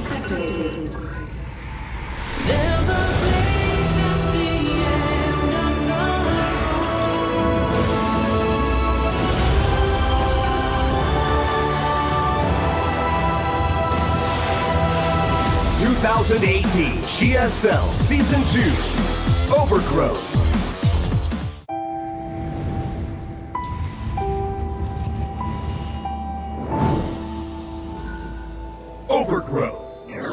activated. (2018) GSL Season 2 Overgrowth. Overgrowth.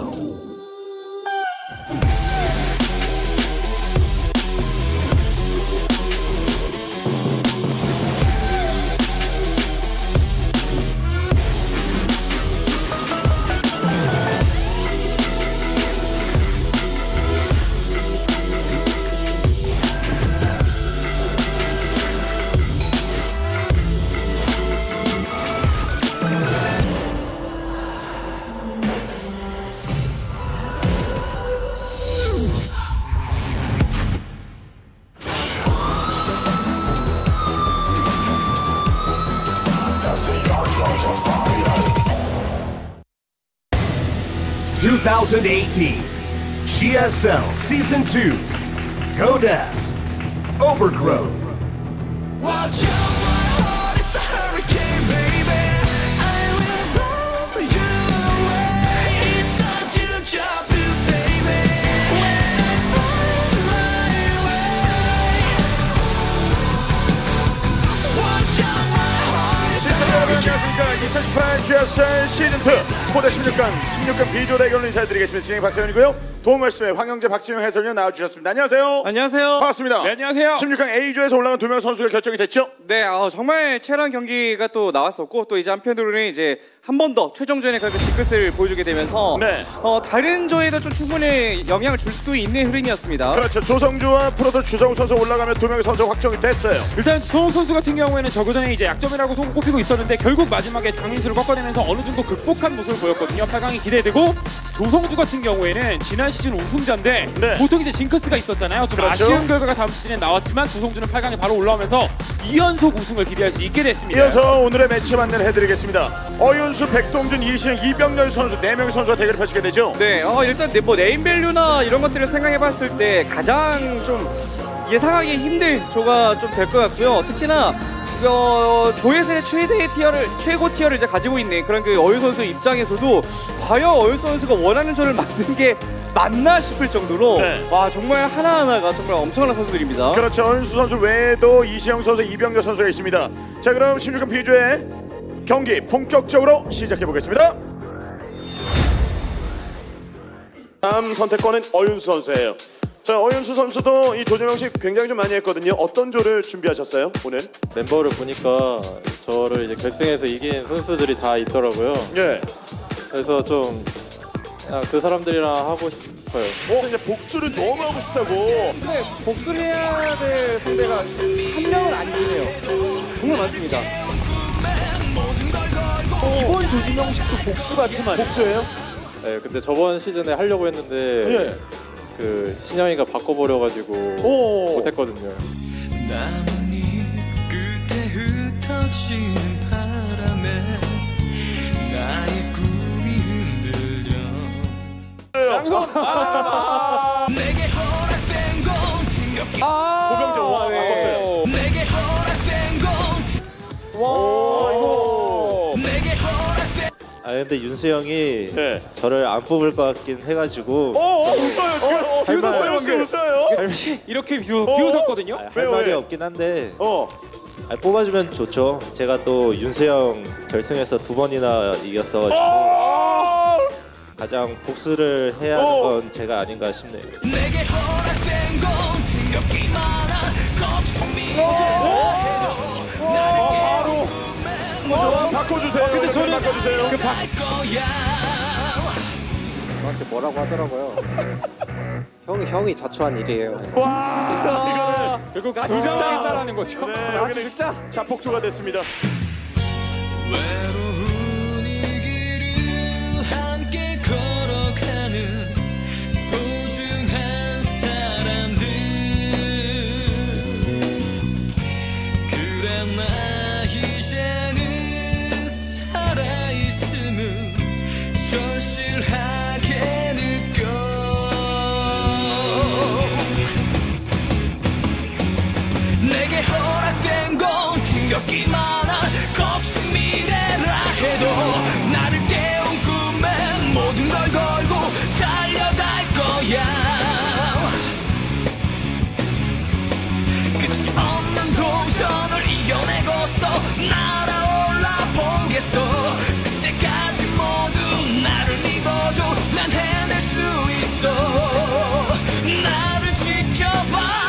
2018 GSL Season 2 Goddess Overgrowth. Watch out, my heart is a hurricane, baby. I will blow you away. It's not your job to save me when I find my way. Watch out, my heart is a hurricane. 2018 GSL 시즌2 고대 16강 B조 대결로 인사드리겠습니다. 진행 박세현이고요. 도움 말씀에 황영재, 박진영 해설위원 나와주셨습니다. 안녕하세요. 안녕하세요. 반갑습니다. 네, 안녕하세요. 16강 A조에서 올라간 2명 선수가 결정이 됐죠? 네, 정말 치열한 경기가 또 나왔었고 또 이제 한편으로는 이제 한 번 더 최종전에 그 징크스를 보여주게 되면서 네. 다른 조에도 좀 충분히 영향을 줄 수 있는 흐름이었습니다. 그렇죠. 조성주와 프로토 주성우 선수 올라가면 2명의 선수가 확정이 됐어요. 일단 주성우 선수 같은 경우에는 저그전에 이제 약점이라고 손꼽히고 있었는데 결국 마지막에 강민수를 꺾어내면서 어느 정도 극복한 모습을 보였거든요. 8강이 기대되고 조성주 같은 경우에는 지난 시즌 우승자인데 네. 보통 이제 징크스가 있었잖아요. 좀 그렇죠. 아쉬운 결과가 다음 시즌에 나왔지만 조성주는 8강에 바로 올라오면서 2연속 우승을 기대할 수 있게 됐습니다. 이어서 오늘의 매치 안내를 해드리겠습니다. 어윤수, 백동준, 이신영, 이병렬 선수 4명의 선수가 대결을 펼치게 되죠. 네, 일단 뭐 네임밸류나 이런 것들을 생각해봤을 때 가장 좀 예상하기 힘든 조가 좀 될 것 같고요. 특히나 조에서의 최고 티어를 이제 가지고 있는 그런 그 어윤 선수 입장에서도 과연 어윤 선수가 원하는 조를 만든 게 맞나 싶을 정도로 네. 와 정말 하나하나가 정말 엄청난 선수들입니다. 그렇죠. 어윤수 선수 외에도 이신영 선수, 이병렬 선수가 있습니다. 자, 그럼 16강 B조의 경기 본격적으로 시작해 보겠습니다. 다음 선택권은 어윤수 선수예요. 자, 어윤수 선수도 이 조정 형식 굉장히 좀 많이 했거든요. 어떤 조를 준비하셨어요, 오늘? 멤버를 보니까 저를 이제 결승에서 이긴 선수들이 다 있더라고요. 예. 그래서 좀 그 사람들이랑 하고 싶어요. 이제 복수를 너무 하고 싶다고. 근데 복수를 해야 될 상대가 한 명은 아니에요. 정말 많습니다. 이번 조진 형식도 복수가 좀 많아요. 복수예요? 네, 근데 저번 시즌에 하려고 했는데 예. 그 신영이가 바꿔버려가지고 못했거든요. 나뭇잎 끝에 흩어지는 바람에 나의 꿈이 흔들려 내게 허락된 건 충격이 고병재 와 바꿨어요. 내게 허락된 건 내게 허락된 근데 윤수 형이 네. 저를 안 뽑을 것 같긴 해가지고 웃어요 지금. 비웃었어요 지금 웃어요. 이렇게 비웃었거든요. 할 말이 왜? 없긴 한데 어. 뽑아주면 좋죠. 제가 또 윤수 형 결승에서 2번이나 이겼어가지고 가장 복수를 해야 하는 건 제가 아닌가 싶네요. 내게 허락된 건 충격이 많아 거품이 바로 바꿔주세요. 근데 저는 바꿔주세요. 할 거야 저한테 뭐라고 하더라고요. 형이 자초한 일이에요. 와 결국 가지정했다라는 거죠. 네, 여기는 자폭주가 됐습니다. 외로운 이 길을 함께 걸어가는 소중한 사람들 그래 나 이제는 살아있음을 절실하게 꺾이만 한 거친 미래라 해도 나를 깨운 꿈에 모든 걸 걸고 달려갈 거야. 끝이 없는 도전을 이겨내고서 날아올라 보겠어. 그때까지 모두 나를 믿어줘. 난 해낼 수 있어. 나를 지켜봐.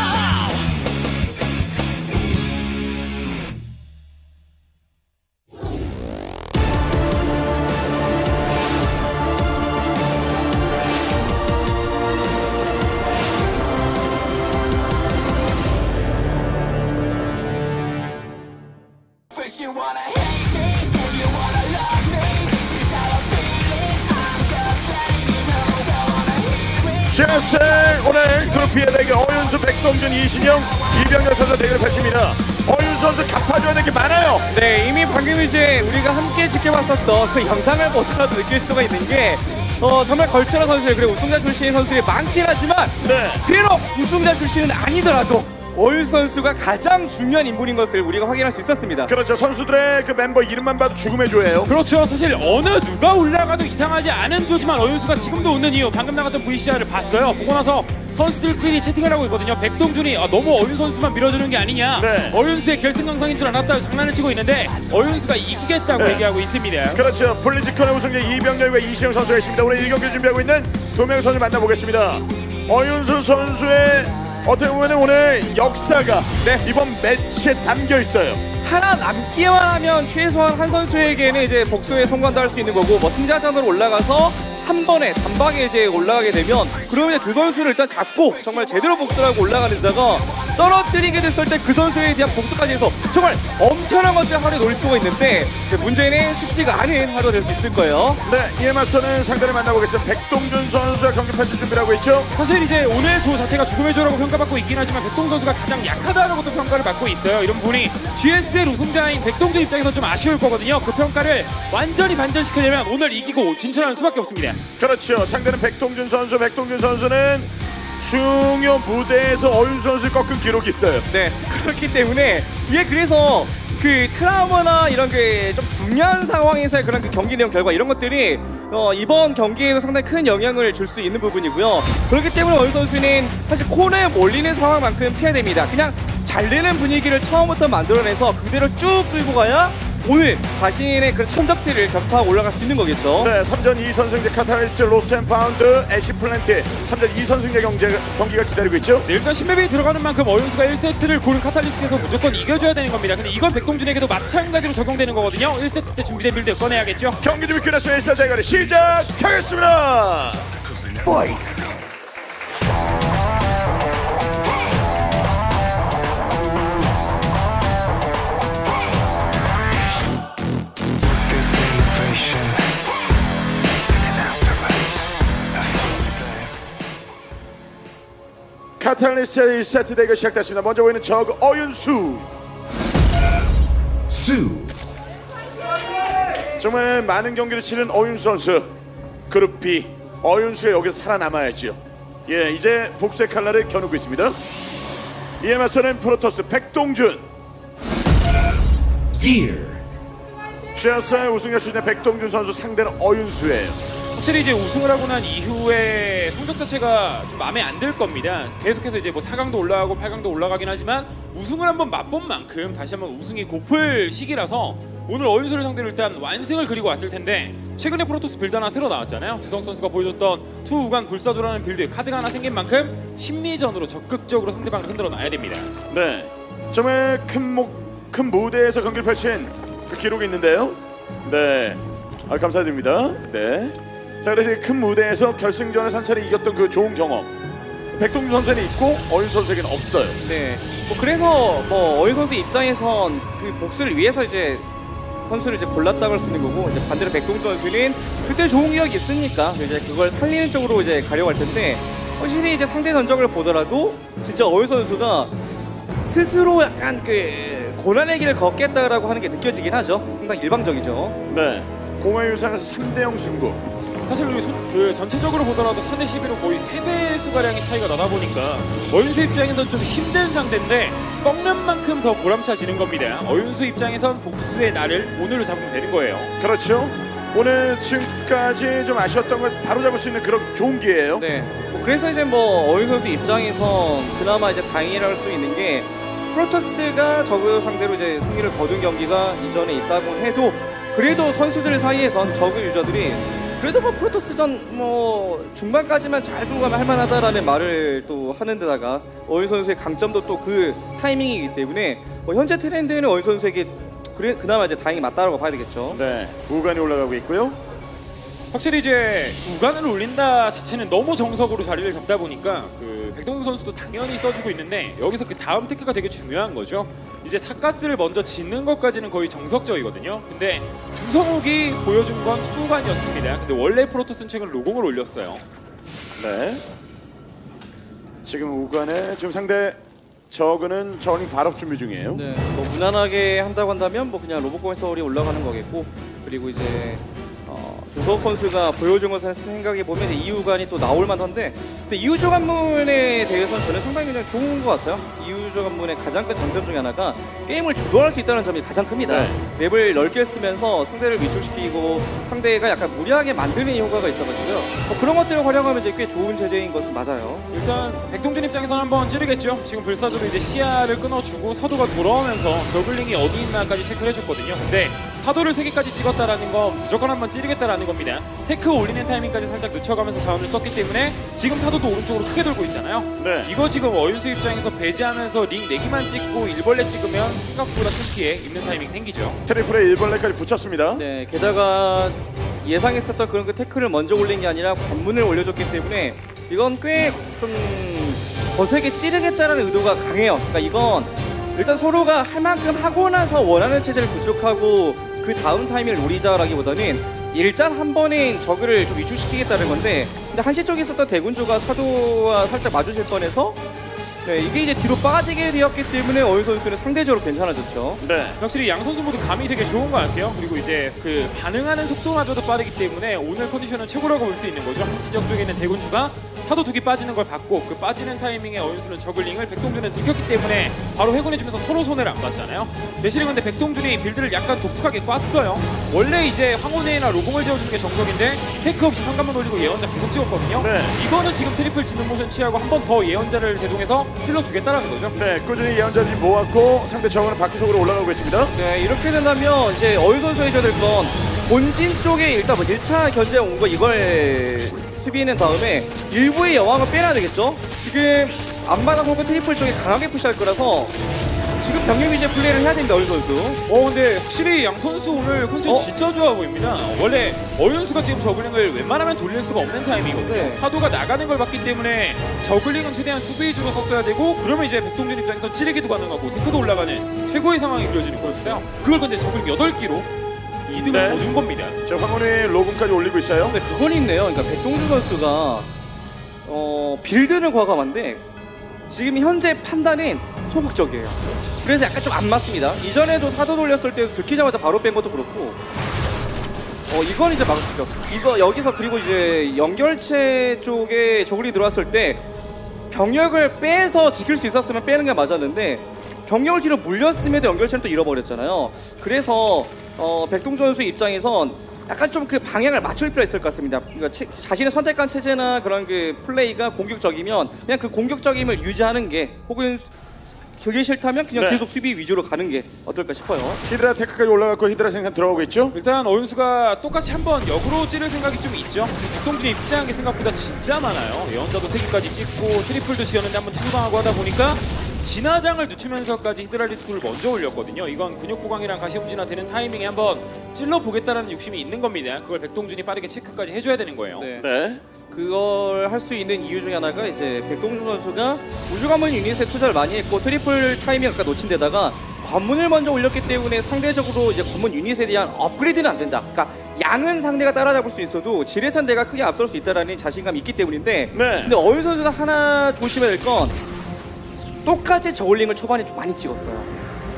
First you wanna hate me, then you wanna love me. This is how I'm feeling. I'm just letting you know. Don't wanna hear it. GSL 오늘 그룹B의 대결 어윤수, 백동준, 이신영, 이병렬 선수 대결을 펼칩니다. 어윤수 선수 갚아줘야 될 게 많아요. 네, 이미 방금 이제 우리가 함께 지켜봤었던 그 영상을 보더라도 느낄 수가 있는 게 정말 걸출한 선수예요. 그리고 우승자 출신의 선수들이 많긴 하지만 네. 비록 우승자 출신은 아니더라도 어윤수 선수가 가장 중요한 인물인 것을 우리가 확인할 수 있었습니다. 그렇죠. 선수들의 그 멤버 이름만 봐도 죽음의 조예요. 그렇죠. 사실 어느 누가 올라가도 이상하지 않은 조지만 어윤수가 지금도 웃는 이유, 방금 나갔던 VCR을 봤어요. 보고 나서 선수들끼리 채팅을 하고 있거든요. 백동준이 너무 어윤수 선수만 밀어주는 게 아니냐. 네. 어윤수의 결승 영상인 줄 알았다고 장난을 치고 있는데 어윤수가 이기겠다고 네. 얘기하고 있습니다. 그렇죠. 블리즈컨의 우승자 이병렬과 이신영 선수가 있습니다. 오늘 1경기를 준비하고 있는 두 명의 선수 만나보겠습니다. 어윤수 선수의 어떻게 보면 오늘 역사가 이번 매치에 담겨 있어요. 살아남기만 하면 최소한 한 선수에게는 이제 복수에 성공도 할 수 있는 거고, 뭐 승자전으로 올라가서 한 번에 단방에 이제 올라가게 되면 그러면 이제 두 선수를 일단 잡고 정말 제대로 복수를 하고 올라가는 데다가 떨어뜨리게 됐을 때 그 선수에 대한 복수까지 해서 정말 엄청난 것들 하루에 놓을 수가 있는데 문제는 쉽지가 않은 하루가 될 수 있을 거예요. 네, 이에 맞서는 상대를 만나보겠습니다. 백동준 선수가 경기 펼칠 준비를 하고 있죠. 사실 이제 오늘 조 자체가 죽음의 조라고 평가받고 있긴 하지만 백동준 선수가 가장 약하다라고도 평가를 받고 있어요. 이런 부분이 GSL 우승자인 백동준 입장에서 좀 아쉬울 거거든요. 그 평가를 완전히 반전시키려면 오늘 이기고 진출하는 수밖에 없습니다. 그렇죠. 상대는 백동준 선수. 백동준 선수는 중요 무대에서 어윤수 선수를 꺾은 기록이 있어요. 네, 그렇기 때문에 이게 그래서 그 트라우마나 이런 게 좀 중요한 상황에서의 그런 그 경기 내용 결과 이런 것들이 이번 경기에도 상당히 큰 영향을 줄 수 있는 부분이고요. 그렇기 때문에 어윤수 선수는 사실 코너에 몰리는 상황만큼 피해야 됩니다. 그냥 잘 되는 분위기를 처음부터 만들어내서 그대로 쭉 끌고 가야 오늘 자신의 그런 천적들을 격파하고 올라갈 수 있는 거겠죠. 네, 3전 2선승제 카타리스 로스앤파운드 애쉬 플랜트 3전 2선승제 경기가 기다리고 있죠. 네, 일단 10맵이 들어가는 만큼 어윤수가 1세트를 고른 카탈리스트에서 무조건 이겨줘야 되는 겁니다. 근데 이건 백동준에게도 마찬가지로 적용되는 거거든요. 1세트 때 준비된 빌드 꺼내야겠죠. 경기 준비 끝났으면 1세트 대결이 시작하겠습니다. 카탈리스트의 1세트 대결 시작됐습니다. 먼저 보이는 적 어윤수. 정말 많은 경기를 치른 어윤수 선수. 그룹 B 어윤수가 여기서 살아남아야지요. 예, 이제 복수의 칼날을 겨누고 있습니다. 이에 맞서는 프로토스 백동준. GSL 우승자 출신의 백동준 선수 상대는 어윤수예요. 확실히 이제 우승을 하고 난 이후에 성적 자체가 좀 마음에 안 들 겁니다. 계속해서 이제 뭐 4강도 올라가고 8강도 올라가긴 하지만 우승을 한번 맛본 만큼 다시 한번 우승이 고플 시기라서 오늘 어윤수를 상대로 일단 완승을 그리고 왔을 텐데, 최근에 프로토스 빌드 하나 새로 나왔잖아요. 주성 선수가 보여줬던 투우간 불사조라는 빌드 카드가 하나 생긴 만큼 심리전으로 적극적으로 상대방을 흔들어 놔야 됩니다. 네, 정말 큰 무대에서 경기를 펼친 그 기록이 있는데요. 네, 감사드립니다. 네, 자, 그래서 큰 무대에서 결승전을 산천히 이겼던 그 좋은 경험 백동준 선수는 있고 어윤수 선수에게는 없어요. 네, 뭐 그래서 뭐 어윤수 선수 입장에선 그 복수를 위해서 이제 선수를 이제 골랐다고 할 수 있는 거고, 이제 반대로 백동준 선수는 그때 좋은 기억이 있으니까 이제 그걸 살리는 쪽으로 이제 가려고 할 텐데, 확실히 이제 상대 전적을 보더라도 진짜 어윤수 선수가 스스로 약간 그 고난의 길을 걷겠다라고 하는 게 느껴지긴 하죠. 상당히 일방적이죠. 네, 공허의 유산에서 3대0 승부. 사실 그 전체적으로 보더라도 4대 11은 거의 3배 수가량의 차이가 나다 보니까 어윤수 입장에선 좀 힘든 상대인데 꺾는 만큼 더 보람차지는 겁니다. 어윤수 입장에선 복수의 날을 오늘로 잡으면 되는 거예요. 그렇죠. 오늘 지금까지 좀 아쉬웠던 걸 바로 잡을 수 있는 그런 좋은 기회예요. 네. 그래서 이제 뭐 어윤 선수 입장에선 그나마 이제 다행이랄 수 있는 게 프로토스가 저그 상대로 이제 승리를 거둔 경기가 이전에 있다고 해도 그래도 선수들 사이에선 저그 유저들이 그래도 뭐 프로토스전 뭐 중반까지만 잘 끌고 가면 할만하다라는 말을 또 하는 데다가 어윤 선수의 강점도 또 그 타이밍이기 때문에 뭐 현재 트렌드는 어윤 선수에게 그나마 이제 다행히 맞다라고 봐야 되겠죠. 네, 우간이 올라가고 있고요. 확실히 이제 우간을 올린다 자체는 너무 정석으로 자리를 잡다 보니까 그 백동준 선수도 당연히 써주고 있는데 여기서 그 다음 테크가 되게 중요한 거죠. 이제 삿가스를 먼저 짓는 것까지는 거의 정석적이거든요. 근데 주성욱이 보여준 건 후반이었습니다. 근데 원래 프로토스는 최근 로공을 올렸어요. 네. 지금 우간에 지금 상대 저그는 저울링 발업 준비 중이에요. 네. 뭐 무난하게 한다고 한다면 뭐 그냥 로봇공의 서울이 올라가는 거겠고 그리고 이제 주석 선수가 보여준 것을 생각해 보면 이유관이 또 나올 만한데 근데 이우조 관문에 대해서는 저는 상당히 그냥 좋은 것 같아요. 이우조 관문의 가장 큰 장점 중에 하나가 게임을 주도할 수 있다는 점이 가장 큽니다. 네. 맵을 넓게 쓰면서 상대를 위축시키고 상대가 약간 무리하게 만드는 효과가 있어가지고요. 그런 것들을 활용하면 이제 꽤 좋은 제재인 것은 맞아요. 일단 백동준 입장에서는 한번 찌르겠죠. 지금 불사조로 이제 시야를 끊어주고 사도가 돌아오면서 저글링이 어디 있나까지 체크를 해줬거든요. 근데 사도를 3개까지 찍었다라는 건 무조건 한번 찌르겠다라는 겁니다. 테크 올리는 타이밍까지 살짝 늦춰가면서 자원을 썼기 때문에 지금 사도도 오른쪽으로 크게 돌고 있잖아요. 네. 이거 지금 어윤수 입장에서 배제하면서 링 4개만 찍고 일벌레 찍으면 생각보다 큰 피해 입는 타이밍 생기죠. 트리플에 일벌레까지 붙였습니다. 네, 게다가 예상했었던 그런 그 태클을 먼저 올린 게 아니라 관문을 올려줬기 때문에 이건 꽤 좀 거세게 찌르겠다는 의도가 강해요. 그러니까 이건 일단 서로가 할 만큼 하고 나서 원하는 체제를 구축하고 그 다음 타이밍을 노리자라기보다는 일단 한 번은 저그를 좀 위축시키겠다는 건데 근데 한시 쪽에 있었던 대군주가 사도와 살짝 마주칠 뻔해서 네, 이게 이제 뒤로 빠지게 되었기 때문에 어윤 선수는 상대적으로 괜찮아졌죠. 네. 확실히 양 선수 모두 감이 되게 좋은 것 같아요. 그리고 이제 그 반응하는 속도마저도 빠르기 때문에 오늘 컨디션은 최고라고 볼 수 있는 거죠. 한시 지역 쪽에 있는 대군주가 사도 2개 빠지는 걸 봤고 그 빠지는 타이밍에 어윤수는 저글링을 백동준에 느꼈기 때문에 바로 회군해주면서 서로 손해를 안 봤잖아요. 대신에 근데 백동준이 빌드를 약간 독특하게 꿨어요. 원래 이제 황혼회나 로공을 지어주는 게 정석인데 테크 없이 상관만 올리고 예언자 계속 찍었거든요. 네. 이거는 지금 트리플 짓는 모션 취하고 한 번 더 예언자를 대동해서 찔러주겠다라는 거죠. 네, 꾸준히 예언자지 모았고 상대 저그는 바퀴속으로 올라가고 있습니다. 네, 이렇게 된다면 이제 어윤 선수 해줘야 될 건 본진 쪽에 일단 뭐 1차 견제 온 거 이걸 수비는 다음에 일부의 여왕을 빼놔야 되겠죠? 지금 앞마당 혹은 트리플 쪽에 강하게 푸시할 거라서 지금 병력 위주의 플레이를 해야 됩니다, 어윤 선수. 근데 확실히 양 선수 오늘 컨디션 진짜 좋아 보입니다. 원래 어윤수가 지금 저글링을 웬만하면 돌릴 수가 없는 타이밍이거든요. 네. 사도가 나가는 걸 봤기 때문에 저글링은 최대한 수비 위주로 섞어야 되고 그러면 이제 백동준 입장에서 찌르기도 가능하고 테크도 올라가는 최고의 상황이 그려지는 거였어요. 그걸 근데 저글링 8기로 이득을 네. 거둔 겁니다. 자, 황혼이 로군까지 올리고 있어요. 근데 그건 있네요. 그러니까 백동준 선수가 빌드는 과감한데 지금 현재 판단은 소극적이에요. 그래서 약간 좀 안 맞습니다. 이전에도 사도 돌렸을 때 들키자마자 바로 뺀 것도 그렇고 이건 이제 막을 수 있죠. 이거 여기서 그리고 이제 연결체 쪽에 저글이 들어왔을 때 병력을 빼서 지킬 수 있었으면 빼는 게 맞았는데 병력을 뒤로 물렸음에도 연결체는 또 잃어버렸잖아요. 그래서 백동준 선수 입장에선 약간 좀 그 방향을 맞출 필요가 있을 것 같습니다. 그러니까 자신의 선택한 체제나 그런 그 플레이가 공격적이면 그냥 그 공격적임을 유지하는 게 혹은 그게 싫다면 그냥 네. 계속 수비 위주로 가는 게 어떨까 싶어요. 히드라 테크까지 올라갔고 히드라 생산 들어가고 있죠. 일단 어윤수가 똑같이 한번 역으로 찌를 생각이 좀 있죠. 백동준이 피해한 게 생각보다 진짜 많아요. 예언자도 3개까지 찍고 트리플도 지었는데 한번 투방하고 하다 보니까 진화장을 늦추면서까지 히드랄리스크를 먼저 올렸거든요. 이건 근육보강이랑 가시움진화 되는 타이밍에 한번 찔러보겠다라는 욕심이 있는 겁니다. 그걸 백동준이 빠르게 체크까지 해줘야 되는 거예요. 네. 그걸 할 수 있는 이유 중에 하나가 이제 백동준 선수가 우주관문 유닛에 투자를 많이 했고 트리플 타이밍 아까 놓친 데다가 관문을 먼저 올렸기 때문에 상대적으로 이제 관문 유닛에 대한 업그레이드는 안 된다. 그러니까 양은 상대가 따라잡을 수 있어도 질에선 내가 크게 앞설 수 있다라는 자신감이 있기 때문인데 네. 근데 어윤 선수가 하나 조심해야 될 건 똑같이 저울링을 초반에 좀 많이 찍었어요.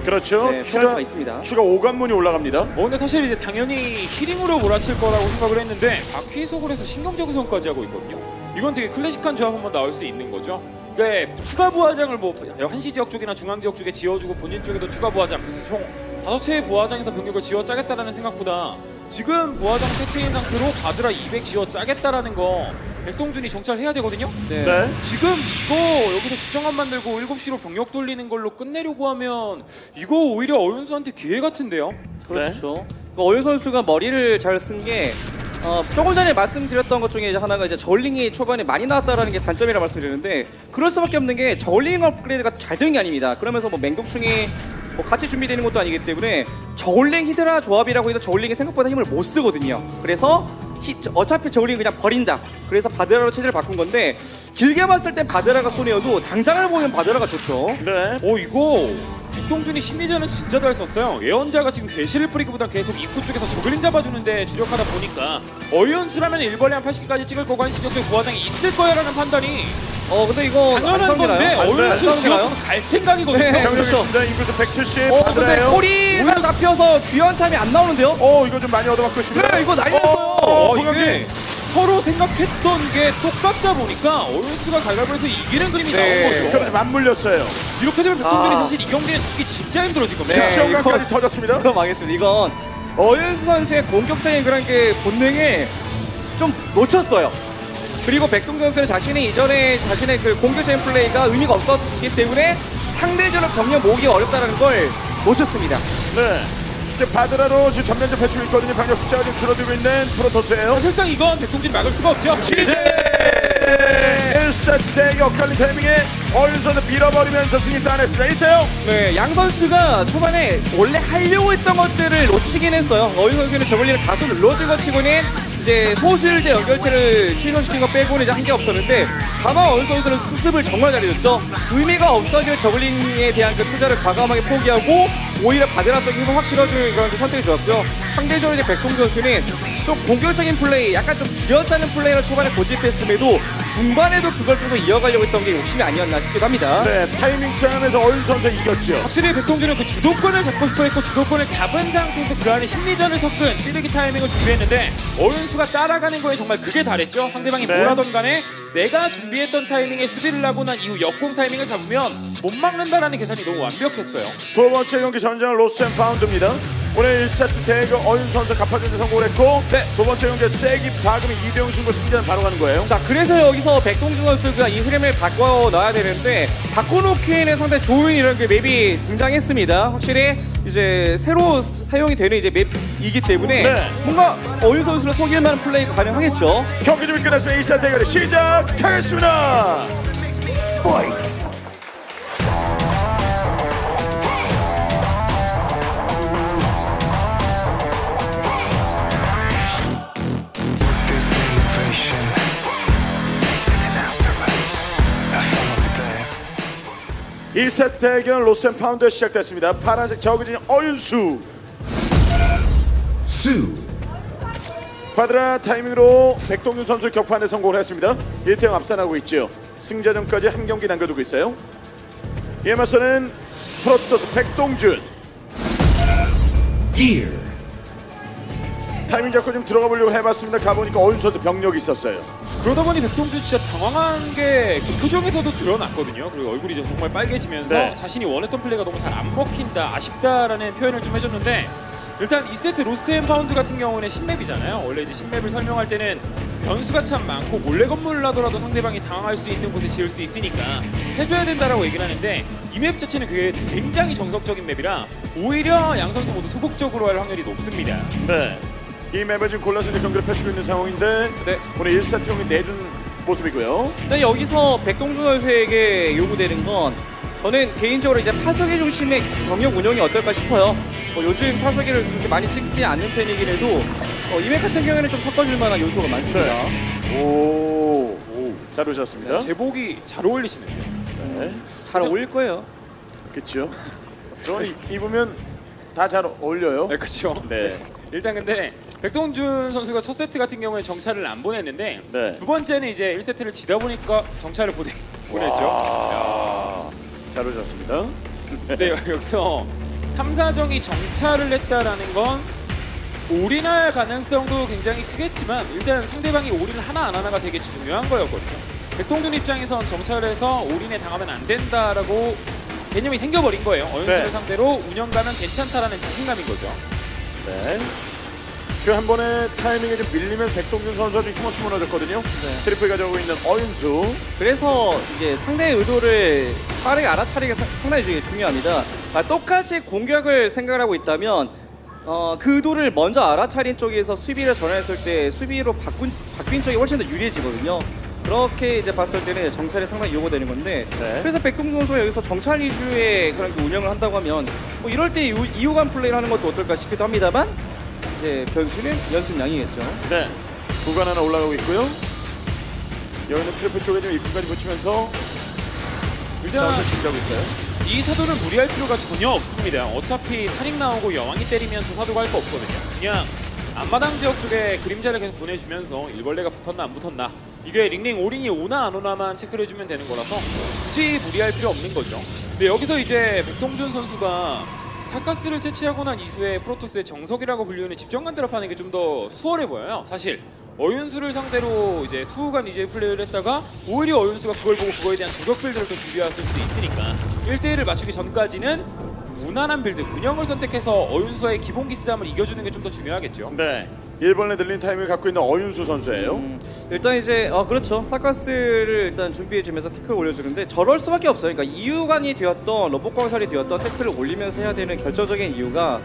그렇죠. 네, 추가 있습니다. 추가 오관문이 올라갑니다. 근데 사실 이제 당연히 히링으로 몰아칠 거라고 생각을 했는데 바퀴속을 해서 신경적성까지 하고 있거든요. 이건 되게 클래식한 조합 한번 나올 수 있는 거죠. 그러니까 추가 부하장을 뭐 한시 지역 쪽이나 중앙 지역 쪽에 지어주고 본인 쪽에도 추가 부하장, 총 5채의 부하장에서 병력을 지어 짜겠다라는 생각보다 지금 부하장 세체인 상태로 바드라 200 지어 짜겠다라는 거 백동준이 정찰해야 되거든요. 네. 네. 지금 이거 여기서 집정관 만들고 7시로 병력 돌리는 걸로 끝내려고 하면 이거 오히려 어윤수한테 기회 같은데요. 그렇죠. 어윤 선수가 머리를 잘 쓴 게 조금 전에 말씀드렸던 것 중에 이제 하나가 이제 저울링이 초반에 많이 나왔다라는 게 단점이라 말씀드렸는데 그럴 수밖에 없는 게 저울링 업그레이드가 잘 된 게 아닙니다. 그러면서 뭐 맹독충이 뭐 같이 준비되는 것도 아니기 때문에 저울링 히드라 조합이라고 해도 저울링이 생각보다 힘을 못 쓰거든요. 그래서 어차피 저울링 그냥 버린다. 그래서 바드라로 체제를 바꾼 건데 길게 봤을 땐 바드라가 손해여도 당장을 보면 바드라가 좋죠. 네. 이거 백동준이 심리전은 진짜 잘 썼어요. 예언자가 지금 괴실을 뿌리기보단 계속 입구 쪽에서 저글링 잡아주는데 주력하다 보니까 어윤수라면 일벌레 한 80개까지 찍을 거고 한 시적에 부하장이 있을 거야라는 판단이 근데 이거 당연한 건데 어윤수 지금 갈 생각이거든요. 네, 병력이 그렇죠. 있습니다. 인구수 170. 근데 받으나요? 꼬리가 잡혀서 귀한 타임이 안 나오는데요? 이거 좀 많이 얻어맞고 있습니다. 네, 이거 난리 났어요. 이게 서로 생각했던 게 똑같다 보니까 어윤수가 갈갈보에서 이기는 그림이 네. 나온 거죠. 그래서 맞물렸어요. 이렇게 되면 백동준이 사실 이 경기는 잡기 진짜 힘들어질 겁니다. 네. 집정관까지 이거- 터졌습니다. 이거 망했습니다. 이건 어윤수 선수의 공격적인 그런 게 본능을 좀 놓쳤어요. 그리고 백동준 선수는 자신이 이전에 자신의 그 공격적인 플레이가 의미가 없었기 때문에 상대적으로 병력 모으기 어렵다는 걸 놓쳤습니다. 네. 이제 바드라로 지금 전면전 펼치고 있거든요. 병력 숫자가 좀 줄어들고 있는 프로토스예요. 사실상 이건 백동준이 막을 수가 없죠. 이제 1세트 대기 엇갈린 타이밍에 어윤선을 밀어버리면서 승리 따냈습니다. 1대0. 네, 양 선수가 초반에 원래 하려고 했던 것들을 놓치긴 했어요. 어윤 선수는 저글링을 다소 눌러준 것 치고는 이제 소수일대 연결체를 취소시킨 거 빼고는 이제 한 게 없었는데 다만 어윤 선수는 수습을 정말 잘해줬죠. 의미가 없어질 저글링에 대한 그 투자를 과감하게 포기하고 오히려 바드라 쪽에 힘을 확 실어주는 그런 그 선택이 좋았고요. 상대적으로 이제 백동준 선수는 좀 공격적인 플레이, 약간 좀 쥐어짜는 플레이를 초반에 고집했음에도 중반에도 그걸 계속 이어가려고 했던 게 욕심이 아니었나 싶기도 합니다. 네, 타이밍 싸움에서 어윤 선수 이겼죠. 확실히 백동준은 그 주도권을 잡고 싶어 했고 주도권을 잡은 상태에서 그 안에 심리전을 섞은 찌르기 타이밍을 준비했는데 어윤수가 따라가는 거에 정말 그게 다랬죠. 상대방이 네. 뭘 하던 간에 내가 준비했던 타이밍에 수비를 하고 난 이후 역공 타이밍을 잡으면 못 막는다라는 계산이 너무 완벽했어요. 두 번째 경기 전장은 로스앤파운드입니다. 오늘 1세트 대결 어윤 선수 갚아주는 성공을 했고 두 번째 경기 세기 박음이 2대0 승부 승자는 바로 가는 거예요. 자, 그래서 여기서 백동준 선수가 이 흐름을 바꿔 놔야 되는데 바꿔놓기에는 상당히 좋은 이런 그 맵이 등장했습니다. 확실히 이제 새로 사용이 되는 이제 맵이기 때문에 네. 뭔가 어윤 선수를 속일 만한 플레이가 가능하겠죠. 경기 준비 끝났으면 1세트 대결을 시작하겠습니다. 파이트! 이 세트 대결 로스앤파운드 시작됐습니다. 파란색 저그진 어윤수 바드라 타이밍으로 백동준 선수 격파하는 성공을 했습니다. 1대0 앞선하고 있죠. 승자전까지 한 경기 남겨두고 있어요. 이에 맞서는 프로토스 백동준 타이밍 잡고 좀 들어가 보려고 해봤습니다. 가보니까 어윤 선수 병력이 있었어요. 그러다 보니 백동준 진짜 당황한 게 그 표정에서도 드러났거든요. 그리고 얼굴이 정말 빨개지면서 네. 자신이 원했던 플레이가 너무 잘 안 먹힌다, 아쉽다라는 표현을 좀 해줬는데 일단 2세트 로스트 앤 파운드 같은 경우는 신맵이잖아요. 원래 이제 신맵을 설명할 때는 변수가 참 많고 몰래 건물을 하더라도 상대방이 당황할 수 있는 곳에 지을 수 있으니까 해줘야 된다라고 얘기를 하는데 이 맵 자체는 그게 굉장히 정석적인 맵이라 오히려 양 선수 모두 소극적으로 할 확률이 높습니다. 네. 이 맵을 지금 골라서 이제 경기를 펼치고 있는 상황인데 네. 오늘 1세트 경기 내준 모습이고요. 근데 여기서 백동준 선수에게 요구되는 건 저는 개인적으로 이제 파석의 중심의 병력 운영이 어떨까 싶어요. 요즘 파석이를 그렇게 많이 찍지 않는 편이긴 해도 이 맵 같은 경우에는 좀 섞어줄 만한 요소가 많습니다. 오, 잘 오셨습니다. 제복이 잘 어울리시는데요. 네. 잘 어울릴 거예요. 그렇죠. 저는 입으면 다 잘 어울려요. 네, 그렇죠. 네. 일단 근데 백동준 선수가 첫 세트 같은 경우에 정찰을 안 보냈는데 네. 두 번째는 이제 1세트를 지다 보니까 정찰을 보냈죠. 잘 오셨습니다. 근데 여기서 탐사정이 정찰을 했다라는 건 올인할 가능성도 굉장히 크겠지만 일단 상대방이 올인 하나 안 하나가 되게 중요한 거였거든요. 백동준 입장에선 정찰을 해서 올인에 당하면 안 된다라고 개념이 생겨버린 거예요. 어윤수를 네. 상대로 운영가는 괜찮다라는 자신감인 거죠. 네. 그 한 번에 타이밍에 좀 밀리면 백동준 선수가 좀 힘없이 무너졌거든요. 트리플 가져오고 있는 어윤수. 그래서 이제 상대의 의도를 빠르게 알아차리기가 상당히 중요합니다. 똑같이 공격을 생각하고 있다면 그 의도를 먼저 알아차린 쪽에서 수비를 전환했을 때 수비로 바뀐 쪽이 훨씬 더 유리해지거든요. 그렇게 이제 봤을 때는 정찰이 상당히 요구되는 건데 네. 그래서 백동준 선수가 여기서 정찰 위주의 그런 운영을 한다고 하면 뭐 이럴 때 이후간 플레이를 하는 것도 어떨까 싶기도 합니다만 이제 변수는 연습량이겠죠. 네. 구간 하나 올라가고 있고요. 여기는 트리플 쪽에 좀 입구까지 붙이면서 일단 전술 준비하고 있어요. 이 사도를 무리할 필요가 전혀 없습니다. 어차피 산익 나오고 여왕이 때리면 저 사도가 할 거 없거든요. 그냥 앞마당 지역 쪽에 그림자를 계속 보내주면서 일벌레가 붙었나 안 붙었나 이게 링링 올인이 오나 안 오나만 체크를 해주면 되는 거라서 굳이 무리할 필요 없는 거죠. 근데 여기서 이제 백동준 선수가 사카스를 채취하고 난 이후에 프로토스의 정석이라고 불리는 집정관 드랍하는 게 좀 더 수월해 보여요. 사실 어윤수를 상대로 이제 투후간 위주의 플레이를 했다가 오히려 어윤수가 그걸 보고 그거에 대한 저격 빌드를 또 준비했을 수도 있으니까 1대1을 맞추기 전까지는 무난한 빌드, 운영을 선택해서 어윤수와의 기본 기싸움을 이겨주는 게 좀 더 중요하겠죠. 네. 1번에 들린 타이밍을 갖고 있는 어윤수 선수예요. 일단 이제 그렇죠. 사카스를 일단 준비해주면서 태클을 올려주는데 저럴 수밖에 없어요. 그러니까 이유간이 되었던 로봇광살이 되었던 태클을 올리면서 해야 되는 결정적인 이유가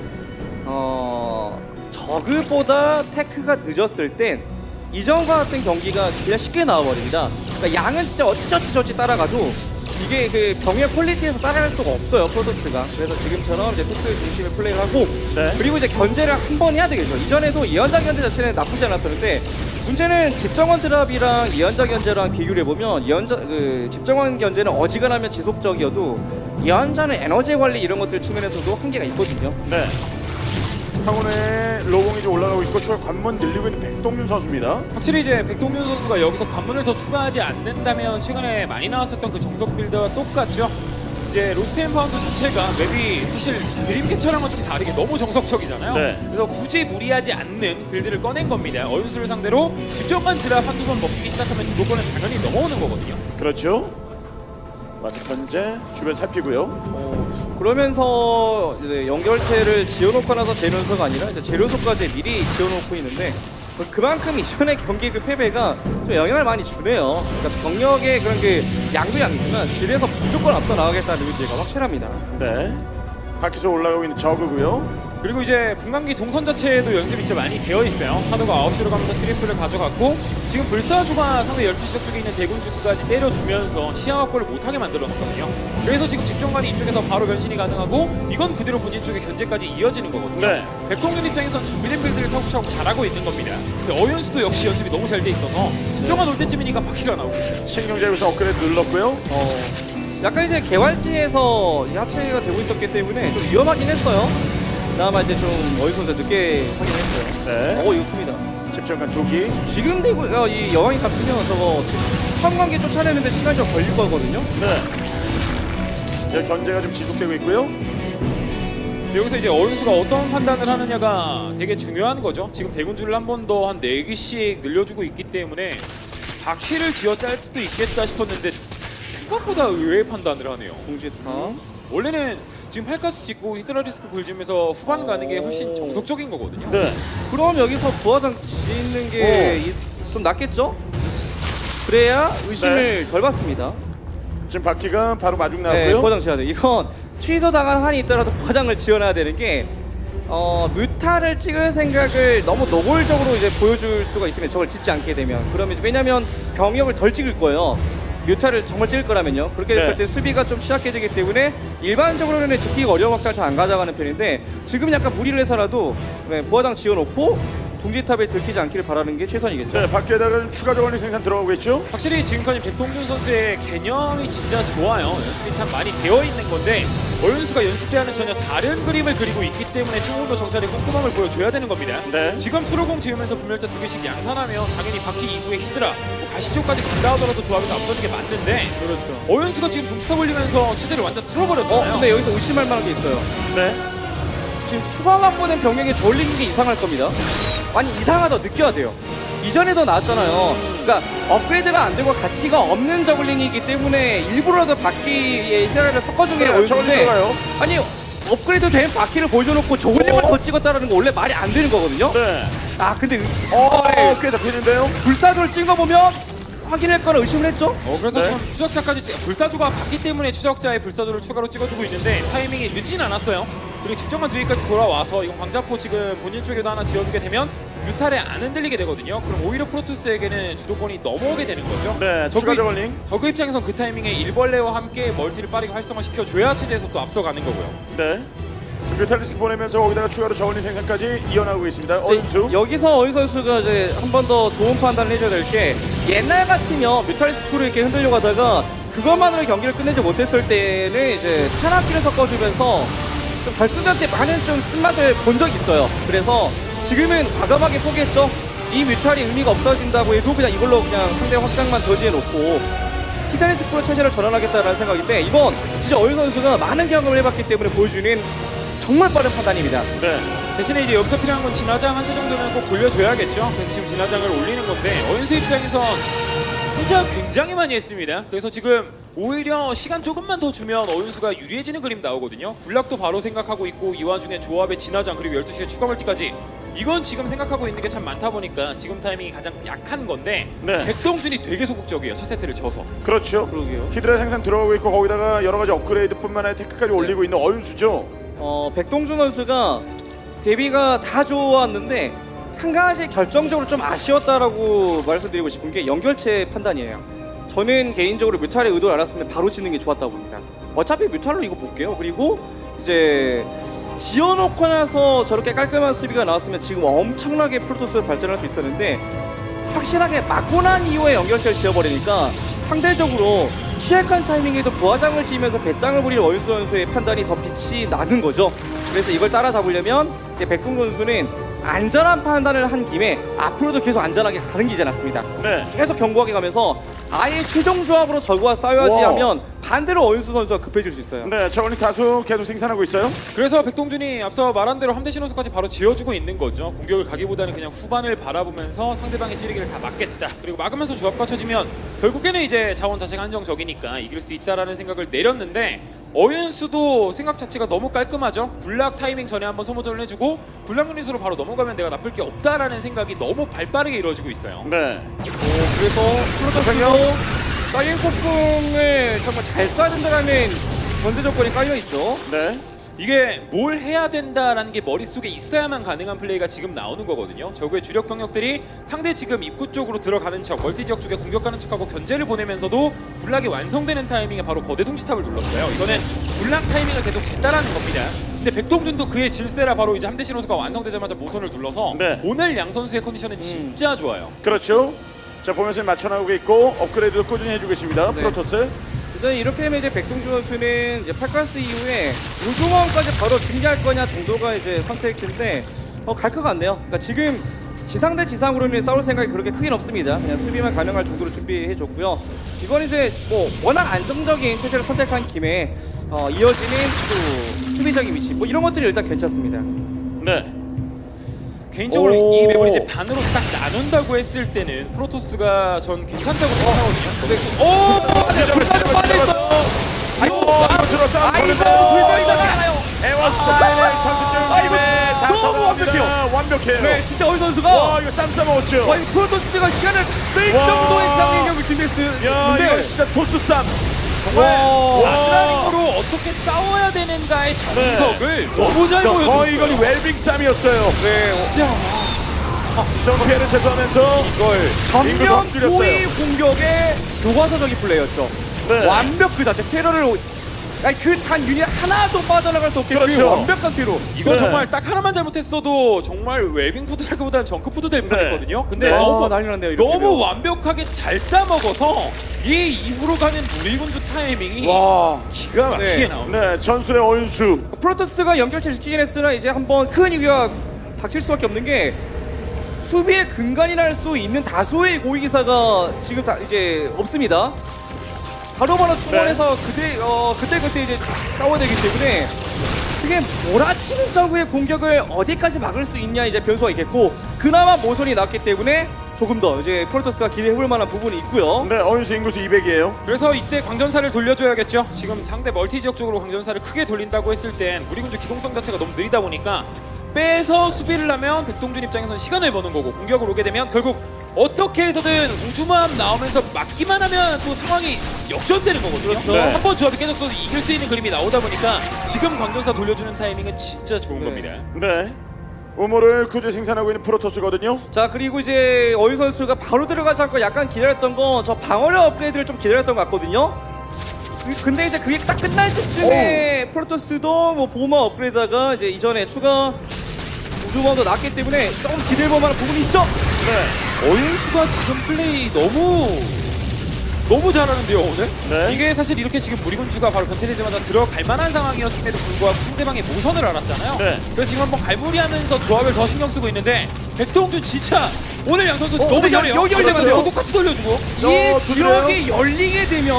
저그보다 테크가 늦었을 땐 이전과 같은 경기가 그냥 쉽게 나와버립니다. 그러니까 양은 진짜 어찌저찌 따라가도 이게 그 병의 퀄리티에서 따라갈 수가 없어요, 프로토스가. 그래서 지금처럼 이제 토스 중심의 플레이를 하고 네. 그리고 이제 견제를 한 번 해야 되겠죠. 이전에도 예언자 견제 자체는 나쁘지 않았었는데 문제는 집정원 드랍이랑 예언자 견제랑 비교를 해보면 집정원 견제는 어지간하면 지속적이어도 예언자는 에너지 관리 이런 것들 측면에서도 한계가 있거든요. 네. 황혼의 로공이 좀 올라가고 있고 추가 관문 늘리고 있는 백동준 선수입니다. 확실히 이제 백동준 선수가 여기서 관문을 더 추가하지 않는다면 최근에 많이 나왔었던 그 정석 빌드와 똑같죠. 이제 로스트 앤 파운드 자체가 맵이 사실 드림캐쳐랑은 좀 다르게 너무 정석적이잖아요. 네. 그래서 굳이 무리하지 않는 빌드를 꺼낸 겁니다. 어윤수를 상대로 집정관 드랍 한두 번 먹기 시작하면 주도권은 당연히 넘어오는 거거든요. 그렇죠. 마스 현재 주변 살피고요. 그러면서 이제 연결체를 지어놓고 나서 재련소가 아니라 이제 재련소까지 미리 지어놓고 있는데 그만큼 이전의 경기 그 패배가 좀 영향을 많이 주네요. 그러니까 병력의 그런 그 양도 양이지만 질에서 무조건 앞서 나가겠다는 의지가 확실합니다. 네. 밖에서 올라가고 있는 저그고요. 그리고 이제 분광기 동선 자체에도 연습이 진짜 많이 되어 있어요. 사도가 9시로 가면서 트리플을 가져갔고 지금 불사조가 상대 12시 쪽에 있는 대군주까지 때려주면서 시야 확보를 못하게 만들어 놨거든요. 그래서 지금 집정관이 이쪽에서 바로 변신이 가능하고 이건 그대로 본인 쪽의 견제까지 이어지는 거거든요. 네. 백동준 입장에선 준비된 빌드를 차곡차곡 잘하고 있는 겁니다. 근데 어윤수도 역시 연습이 너무 잘 돼 있어서 집정관 올 때쯤이니까 바퀴가 나오고 있어요. 신경제에서 업그레이드 눌렀고요. 약간 이제 개활지에서 합체가 되고 있었기 때문에 좀 위험하긴 했어요. 그나마 이제 좀 어디서 늦게 확인했어요. 네. 이거 큽니다. 집정관 두기. 지금 되고 이 여왕이 같으면 저거 선관계 쫓아내는데 시간이 좀 걸릴 거거든요. 네. 견제가 좀 지속되고 있고요. 여기서 이제 어윤수가 어떤 판단을 하느냐가 되게 중요한 거죠. 지금 대군주를 한 번 더 한 4개씩 늘려주고 있기 때문에 바퀴를 쥐어 짤 수도 있겠다 싶었는데 생각보다 의외의 판단을 하네요. 공지타. 원래는 지금 팔가스 짓고 히드라리스크 굴지면서 후반 가는 게 훨씬 정석적인 거거든요. 네. 그럼 여기서 부화장 짓는 게 좀 낫겠죠? 그래야 의심을 덜 받습니다. 지금 바퀴가 바로 마중 네, 나왔고요. 부화장 지어야 돼. 이건 취소당한 한이 있더라도 부화장을 지어놔야 되는 게 뮤타를 찍을 생각을 너무 노골적으로 이제 보여줄 수가 있으면 저걸 짓지 않게 되면 그러면 왜냐면 병력을 덜 찍을 거예요. 뮤타를 정말 찍을 거라면요. 그렇게 됐을 네. 때 수비가 좀 취약해지기 때문에 일반적으로는 지키기가 어려운 확장을 잘 안 가져가는 편인데 지금 약간 무리를 해서라도 부화장 지어놓고 둥지탑에 들키지 않기를 바라는 게 최선이겠죠. 네, 밖에다가 좀 추가 저글링 생산 들어가고 있죠. 확실히 지금까지 백동준 선수의 개념이 진짜 좋아요. 연습이 참 많이 되어 있는 건데 어윤수가 연습 때와는 전혀 다른 그림을 그리고 있기 때문에 조금 더 정찰의 꼼꼼함을 보여줘야 되는 겁니다. 네. 지금 프로공 지으면서 불멸자 2개씩 양산하면 당연히 바퀴 이후에 히드라, 가시조까지 간다 하더라도 조합에서 앞서는 게 맞는데 그렇죠. 어윤수가 지금 둥치타 걸리면서 체제를 완전 틀어버렸잖아요. 근데 여기서 의심할 만한 게 있어요. 네. 지금 추가 확보된 병력의 저울링인 게 이상할 겁니다. 아니 이상하다 느껴야 돼요. 이전에도 나왔잖아요. 그러니까 업그레이드가 안 되고 가치가 없는 저글링이기 때문에 일부러라도 바퀴에 히드라를 섞어준 게 네, 저글링 어였는데 들어가요. 아니 업그레이드 된 바퀴를 보여줘놓고 저글링을 더 찍었다라는 거 원래 말이 안 되는 거거든요. 네. 아 근데 꽤 잡히는데요. 불사조를 찍은 거 보면 확인했거나 의심을 했죠. 그래서 네. 지금 추적자까지 불사조가 봤기 때문에 추적자의 불사조를 추가로 찍어주고 있는데 타이밍이 늦진 않았어요. 그리고 집정관 뒤에까지 돌아와서 이건 광자포 지금 본인 쪽에도 하나 지어주게 되면 뮤탈에 안 흔들리게 되거든요. 그럼 오히려 프로토스에게는 주도권이 넘어오게 되는 거죠. 네, 추가 저글링. 저그 입장에선 그 타이밍에 일벌레와 함께 멀티를 빠르게 활성화시켜줘야 체제에서 또 앞서가는 거고요. 네. 뮤탈리스크 보내면서 거기다가 추가로 저글링 생산까지 이어나가고 있습니다. 어윤수. 여기서 어윤 선수가 이제 한 번 더 좋은 판단을 해줘야 될 게 옛날 같으면 뮤탈리스크로 이렇게 흔들려 가다가 그것만으로 경기를 끝내지 못했을 때는 이제 탄압기를 섞어주면서 좀 결승전 때 많은 좀 쓴맛을 본 적이 있어요. 그래서 지금은 과감하게 포기했죠. 이 뮤탈이 의미가 없어진다고 해도 그냥 이걸로 그냥 상대 확장만 저지해놓고 히드라리스크로 체제를 전환하겠다는 생각인데 이건 진짜 어윤 선수가 많은 경험을 해봤기 때문에 보여주는 정말 빠른 판단입니다. 네. 대신에 이제 여기서 필요한 건 진화장 한 차 정도는 꼭 돌려줘야겠죠. 그래서 지금 진화장을 올리는 건데 어윤수 입장에선 투자 굉장히 많이 했습니다. 그래서 지금 오히려 시간 조금만 더 주면 어윤수가 유리해지는 그림 나오거든요. 굴락도 바로 생각하고 있고 이 와중에 조합의 진화장 그리고 12시에 추가 멀티까지 이건 지금 생각하고 있는 게 참 많다 보니까 지금 타이밍이 가장 약한 건데 네. 백동준이 되게 소극적이에요. 첫 세트를 져서. 그렇죠. 그러게요. 히드라 생산 들어가고 있고 거기다가 여러 가지 업그레이드뿐만 아니라 테크까지 올리고 있는 어윤수죠. 백동준 선수가 데뷔가 다 좋았는데 한 가지 결정적으로 좀 아쉬웠다라고 말씀드리고 싶은 게 연결체 판단이에요. 저는 개인적으로 뮤탈의 의도를 알았으면 바로 짓는 게 좋았다고 봅니다. 어차피 뮤탈로 이거 볼게요. 그리고 이제 지어놓고 나서 저렇게 깔끔한 수비가 나왔으면 지금 엄청나게 프로토스를 발전할 수 있었는데 확실하게 맞고 난 이후에 연결체를 지어버리니까 상대적으로 취약한 타이밍에도 부하장을 지으면서 배짱을 부릴 어윤수 선수의 판단이 더 빛이 나는 거죠. 그래서 이걸 따라잡으려면 이제 백동준 선수는 안전한 판단을 한 김에 앞으로도 계속 안전하게 가는 기지 않았습니다. 네. 계속 견고하게 가면서 아예 최종 조합으로 저거와 싸워야지 와. 하면 반대로 어윤수 선수가 급해질 수 있어요. 네, 저글링 다수 계속 생산하고 있어요. 그래서 백동준이 앞서 말한 대로 함대 신호수까지 바로 지어주고 있는 거죠. 공격을 가기보다는 그냥 후반을 바라보면서 상대방의 찌르기를 다 막겠다. 그리고 막으면서 조합 갖춰지면 결국에는 이제 자원 자체가 한정적이니까 이길 수 있다라는 생각을 내렸는데 어윤수도 생각 자체가 너무 깔끔하죠. 굴락 타이밍 전에 한번 소모전을 해주고 굴락 유닛으로 바로 넘어가면 내가 나쁠 게 없다라는 생각이 너무 발빠르게 이루어지고 있어요. 네. 그래서 프로토스도 사이언 폭풍을 정말 잘 쏴야 된다라는 전제 조건이 깔려있죠. 네. 이게 뭘 해야 된다라는 게 머릿속에 있어야만 가능한 플레이가 지금 나오는 거거든요. 적의 주력 병력들이 상대 지금 입구 쪽으로 들어가는 척, 멀티 지역 쪽에 공격하는 척하고 견제를 보내면서도 굴락이 완성되는 타이밍에 바로 거대 동시탑을 눌렀어요. 이거는 굴락 타이밍을 계속 쟀다라는 겁니다. 근데 백동준도 그의 질세라 바로 이제 함대 신호수가 완성되자마자 모선을 눌러서 네. 오늘 양 선수의 컨디션은 진짜 좋아요. 그렇죠. 자, 보면서 맞춰나오고 있고 업그레이드도 꾸준히 해주고 있습니다. 네. 프로토스. 일단 이렇게 되면 이제 백동준 선수는 이제 8가스 이후에 우주원까지 바로 준비할 거냐 정도가 이제 선택지인데 갈 것 같네요. 그러니까 지금 지상 대 지상으로는 싸울 생각이 그렇게 크긴 없습니다. 그냥 수비만 가능할 정도로 준비해줬고요. 이건 이제 뭐 워낙 안정적인 체제를 선택한 김에 이어지는 또 수비적인 위치 뭐 이런 것들이 일단 괜찮습니다. 네. 개인적으로 오. 이 맵을 이제 반으로 딱 나눈다고 했을 때는 프로토스가 전 괜찮다고 생각하거든요. 불사조 빠져있어. 아이고, 들어서 불발이잖아요. 에워사인의 전술적인 너무 완벽해요. 완벽해요. 네, 진짜 어윤 선수가 와, 이거 쌈 싸먹었죠. 거의 프로토스가 시간을 뺄 와. 정도의 장능력을 야, 준비했는데 이거 진짜 도수쌈. 아드라닉으로 어떻게 싸워야 되는가의 정석을 너무 잘 진짜 거의 보여줬어요. 이건 웰빙 쌈이었어요. 네, 진짜 좀 피해를 제거하면서 이걸 전면 고위 공격의 교과서적인 플레이였죠. 네. 완벽 그 자체 테러를 아니 그단 유닛 하나도 빠져나갈 수 없게 그 그렇죠. 완벽한 테러. 이거 네. 정말 딱 하나만 잘못했어도 정말 웰빙 푸드라기보다는 정크 푸드 될 뻔했거든요. 근데 네. 너무 난리 났네요. 이렇게 너무 되면. 완벽하게 잘 싸먹어서 이 이후로 가는 누리군주 타이밍이 와. 기가 막히게 네. 나옵니다. 네, 전술의 어윤수. 프로토스가 연결체 시키긴 했으나 이제 한번 큰 위기가 닥칠 수밖에 없는 게 수비의 근간이 날 수 있는 다수의 고위기사가 지금 다 이제 없습니다. 바로바로 충원해서 그때 이제 싸워야 되기 때문에 그게 몰아치는 저그의 공격을 어디까지 막을 수 있냐 이제 변수가 있겠고 그나마 모선이 났기 때문에 조금 더 이제 프로토스가 기대해볼 만한 부분이 있고요. 네, 어윤수 인구수 200이에요. 그래서 이때 광전사를 돌려줘야겠죠. 지금 상대 멀티 지역 쪽으로 광전사를 크게 돌린다고 했을 땐 우리군주 기동성 자체가 너무 느리다 보니까 빼서 수비를 하면 백동준 입장에서는 시간을 버는 거고 공격을 오게 되면 결국 어떻게 해서든 우주만 나오면서 막기만 하면 또 상황이 역전되는 거거든요. 그렇죠. 네. 한 번 조합이 깨졌어도 이길 수 있는 그림이 나오다 보니까 지금 광전사 돌려주는 타이밍은 진짜 좋은 겁니다. 네. 우모를 구제 생산하고 있는 프로토스거든요. 자 그리고 이제 어윤 선수가 바로 들어가지 않고 약간 기다렸던 건 저 방어력 업그레이드를 좀 기다렸던 것 같거든요. 근데 이제 그게 딱 끝날 때쯤에 프로토스도 뭐 보호막 업그레이드가 이제 이전에 추가 우주범도 났기 때문에 조금 기대해볼 만한 부분이 있죠. 네. 어윤수가 지금 플레이 너무 잘하는데요 오늘? 네. 이게 사실 이렇게 지금 무리군주가 바로 변태되자마자 들어갈 만한 상황이었음에도 불구하고 상대방의 모선을 알았잖아요. 네. 그래서 지금 한번 갈무리하면서 조합을 더 신경 쓰고 있는데 백동준 진짜 오늘 양 선수 너무 근데 잘해요. 여기 열리면 똑같이 돌려주고 이 저 지역이 열리게 되면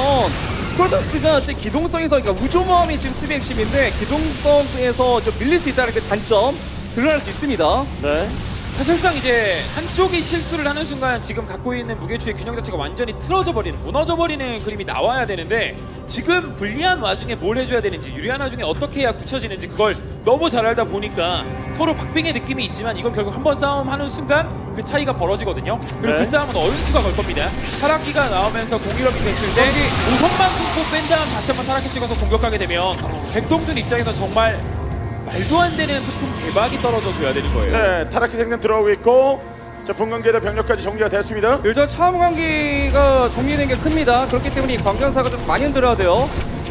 프로토스가 제 기동성에서 그러니까 우주모함이 지금 수비 핵심인데 기동성에서 좀 밀릴 수 있다는 그 단점 드러날 수 있습니다. 네. 사실상 이제 한쪽이 실수를 하는 순간 지금 갖고 있는 무게추의 균형 자체가 완전히 틀어져 버리는, 무너져 버리는 그림이 나와야 되는데 지금 불리한 와중에 뭘 해줘야 되는지, 유리한 와중에 어떻게 해야 굳혀지는지 그걸 너무 잘 알다 보니까 서로 박빙의 느낌이 있지만 이건 결국 한번 싸움하는 순간 그 차이가 벌어지거든요. 그리고 네. 그 싸움은 어윤수가 걸 겁니다. 타락기가 나오면서 공일업이 됐을 때 우선만 끊고 뺀 다음 다시 한번 타락기 찍어서 공격하게 되면 백동준 입장에서 정말 말도 안 되는 소품 대박이 떨어져 줘야 되는 거예요. 네, 타락기 생산 들어오고 있고, 자 분광기에다 병력까지 정리가 됐습니다. 일단 차원 관계가 정리된 게 큽니다. 그렇기 때문에 이 광전사가 좀 많이 흔들어야 돼요.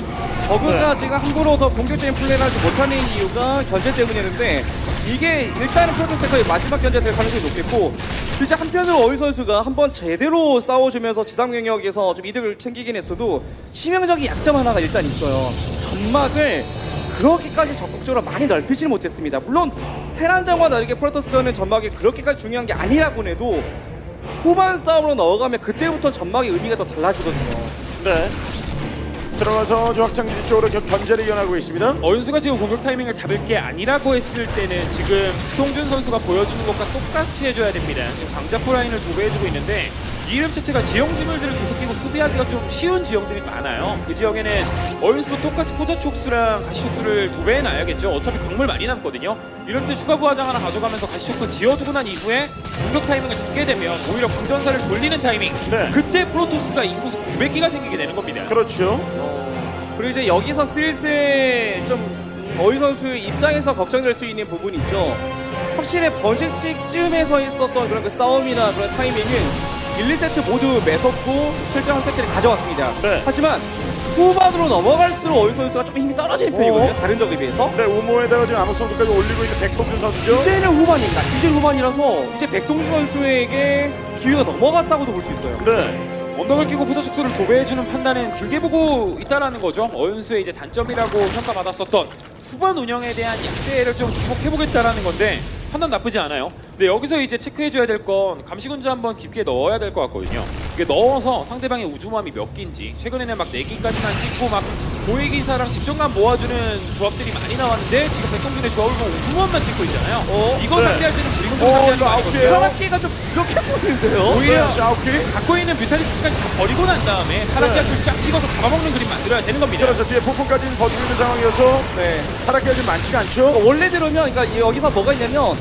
저그가 지금 함부로 더 공격적인 플레이를 하지 못하는 이유가 견제 때문이었는데 이게 일단은 프로토스가 거의 마지막 견제 될 가능성이 높겠고 실제 한편으로 어윤 선수가 한번 제대로 싸워주면서 지상 경력에서 좀 이득을 챙기긴 했어도 치명적인 약점 하나가 일단 있어요. 점막을 그렇게까지 적극적으로 많이 넓히지는 못했습니다. 물론 테란전과 다르게 프로토스전은 점막이 그렇게까지 중요한 게 아니라고 해도 후반 싸움으로 넣어가면 그때부터 점막의 의미가 더 달라지거든요. 네. 들어가서 저 확장기지 쪽으로 견제를 이어나가고 있습니다. 어윤수가 지금 공격 타이밍을 잡을 게 아니라고 했을 때는 지금 기동준 선수가 보여주는 것과 똑같이 해줘야 됩니다. 지금 강자포 라인을 도배해주고 있는데 이 이름 자체가 지형 지물들을 계속 끼고 수비하기가 좀 쉬운 지형들이 많아요. 그 지역에는 어윤수도 똑같이 포자촉수랑 가시촉수를 도배해놔야겠죠. 어차피 광물 많이 남거든요. 이럴 때 추가 부하장 하나 가져가면서 가시촉수 지어주고 난 이후에 공격 타이밍을 잡게 되면 오히려 광전사를 돌리는 타이밍 네. 그때 프로토스가 인구수 900기가 생기게 되는 겁니다. 그렇죠. 그리고 이제 여기서 슬슬 좀 어윤 선수 입장에서 걱정될 수 있는 부분이 있죠. 확실히 번식쯤에서 있었던 그런 그 싸움이나 그런 타이밍은 1, 2세트 모두 매섭고 실전 한 세트를 가져왔습니다. 네. 하지만 후반으로 넘어갈수록 어윤 선수가 조금 힘이 떨어지는 편이거든요. 다른 적에 비해서. 네, 우모에다가 지금 암흑 선수까지 올리고 있는 백동준 선수죠. 이제는 후반입니다. 이제 후반이라서 이제 백동준 선수에게 기회가 넘어갔다고도 볼 수 있어요. 네. 언덕을 끼고 포자촉수를 도배해주는 판단은 길게 보고 있다라는 거죠. 어윤수의 이제 단점이라고 평가받았었던 후반 운영에 대한 약세를 좀 주목해보겠다라는 건데 판단 나쁘지 않아요. 근데 여기서 이제 체크해줘야 될 건 감시군주 한번 깊게 넣어야 될 것 같거든요. 이게 넣어서 상대방의 우주모함이 몇 기인지 최근에는 막 4기까지만 찍고 막 고위기사랑 집중감 모아주는 조합들이 많이 나왔는데 지금 백성준의 조합을 보면 우주모함만 찍고 있잖아요. 이거 네. 상대할 때는 무리군주 상대하는 거 아니거든요. 타락기가 좀 부족해 보이는데요. 오히려 네, 아웃기. 갖고 있는 뮤탈리스트까지 다 버리고 난 다음에 타락기를 쫙 찍어서 잡아먹는 그림 만들어야 되는 겁니다. 그래서 뒤에 폭풍까지는 버티고 있는 상황이어서 네. 타락기가 좀 많지가 않죠. 원래대로면 그러니까 여기서 뭐가 있냐면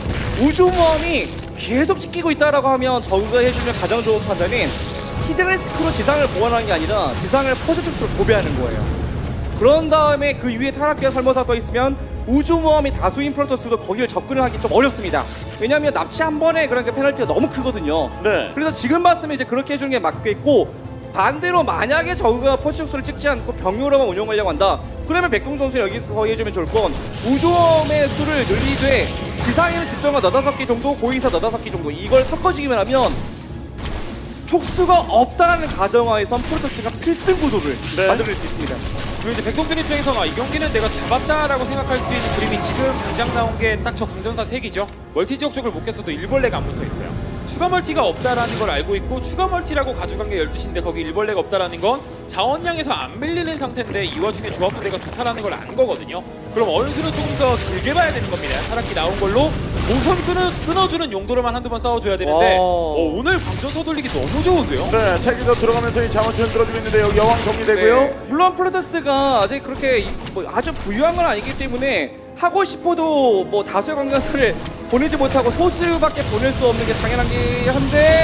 우주모함이 계속 찍히고 있다라고 하면 저그가 해주면 가장 좋은 판단은 히드레스크로 지상을 보완하는 게 아니라 지상을 포셔축수로 도배하는 거예요. 그런 다음에 그 위에 타락기가 설모사 떠 있으면 우주모함이 다수인 프로토스도 거기를 접근을 하기 좀 어렵습니다. 왜냐하면 납치 한 번에 그런 게 페널티가 너무 크거든요. 네. 그래서 지금 봤으면 이제 그렇게 해주는 게 맞겠고 반대로 만약에 저그가 포시축수를 찍지 않고 병력으로만 운영하려고 한다. 그러면 백동 선수 여기서 해주면 좋을 건 우주함의 수를 늘리되 지상에는 집정관 5개 정도, 고위기사 5개 정도 이걸 섞어지기만 하면 촉수가 없다라는 가정하에선 프로토스가 필승 구도를 네. 만들어낼 수 있습니다. 그리고 이제 백동준 입장에서는 이 경기는 내가 잡았다라고 생각할 수 있는 그림이 지금 당장 나온 게 딱 저 강전사 3기죠. 멀티 지역 쪽을 못 깼어도 일벌레가 안 붙어 있어요. 추가 멀티가 없다라는 걸 알고 있고 추가 멀티라고 가져간 게 12시인데 거기 일벌레가 없다라는 건 자원량에서 안 밀리는 상태인데 이 와중에 조합 부대가 좋다라는 걸 안 거거든요. 그럼 어윤수는 조금 더 길게 봐야 되는 겁니다. 타락기 나온 걸로 모선 끊어주는 용도로만 한두 번 싸워줘야 되는데 오늘 방전 서돌리기 너무 좋은데요? 네, 세기도 들어가면서 이 자원추는 들어주고 있는데 여기 여왕 정리되고요. 네, 물론 프로토스가 아직 그렇게 뭐 아주 부유한 건 아니기 때문에 하고 싶어도 뭐 다수의 관광사를 보내지 못하고 소수밖에 보낼 수 없는 게 당연하긴 한데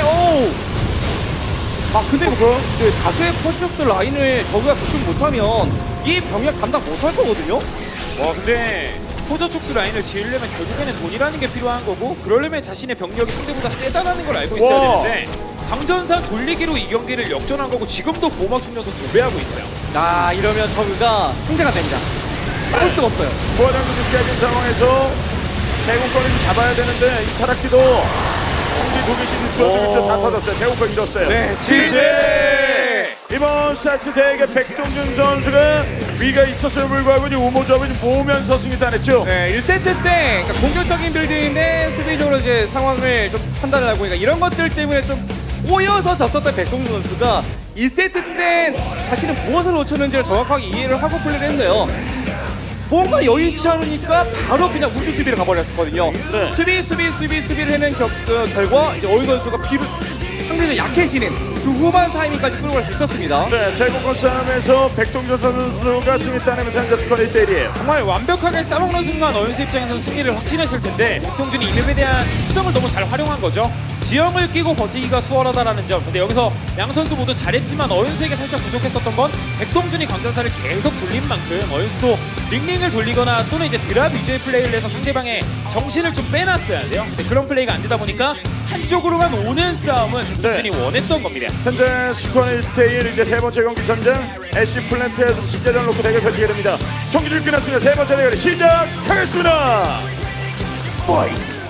근데 그 다수의 포식스 라인을 저그가 구축 못하면 이 병력 감당 못할 거거든요. 와 근데 포저 촉수 라인을 지으려면 결국에는 돈이라는 게 필요한 거고 그러려면 자신의 병력이 상대보다 세다라는 걸 알고 있어야 되는데 강전사 돌리기로 이 경기를 역전한 거고 지금도 보막 충전소 2배하고 있어요. 이러면 저그가 상대가 됩니다. 싸울 수가 없어요. 부하장도 느끼하는 상황에서 제공권을 좀 잡아야 되는데 이 타락기도 공기 두 개씩 주어지고 다 터졌어요. 제공권 잃었어요. 네, 지제! 이번 세트 대결 백동준 선수가 위가 있었음에 불구하고 이제 우모 조합을 좀 모으면서 승리 따냈죠. 네, 1세트 때 그러니까 공격적인 빌드인데 수비적으로 이제 상황을 좀 판단을 하고 그러니까 이런 것들 때문에 좀 꼬여서 졌었던 백동준 선수가 1세트 때 자신은 무엇을 놓쳤는지를 정확하게 이해를 하고 플레이를 했는데요. 뭔가 여의치 않으니까 바로 그냥 우주 수비를 가버렸거든요. 네. 수비를 해낸 결과 이제 어윤 선수가 상대적으로 약해지는 그 후반 타이밍까지 끌고 갈 수 있었습니다. 네, 제공권 싸움에서 백동준 선수가 승리 따내면서 현재 스코어 1대1이에요. 정말 완벽하게 싸먹는 순간 어윤수 입장에서는 승리를 확신했을 텐데 백동준이 이 맵에 대한 수정을 너무 잘 활용한 거죠. 지형을 끼고 버티기가 수월하다라는 점. 근데 여기서 양 선수 모두 잘했지만 어윤수에게 살짝 부족했었던 건 백동준이 광전사를 계속 돌린 만큼 어윤수도 링링을 돌리거나 또는 이제 드랍 위주의 플레이를 해서 상대방의 정신을 좀 빼놨어야 돼요. 근데 그런 플레이가 안 되다 보니까 한쪽으로만 오는 싸움은 백동준이 원했던 겁니다. 현재 스코어 1대1 이제 세 번째 경기 전쟁 애쉬 플랜트에서 신자전 놓고 대결 펼치게 됩니다. 경기를 끝났습니다. 세 번째 대결이 시작하겠습니다. 파이트!